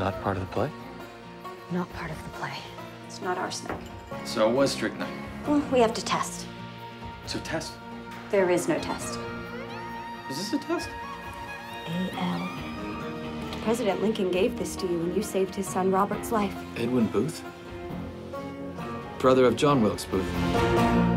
not part of the play? Not part of the play. It's not arsenic. So it was strychnine. Well, we have to test. So test. There is no test. Is this a test? A.L. President Lincoln gave this to you when you saved his son Robert's life. Edwin Booth? Brother of John Wilkes Booth.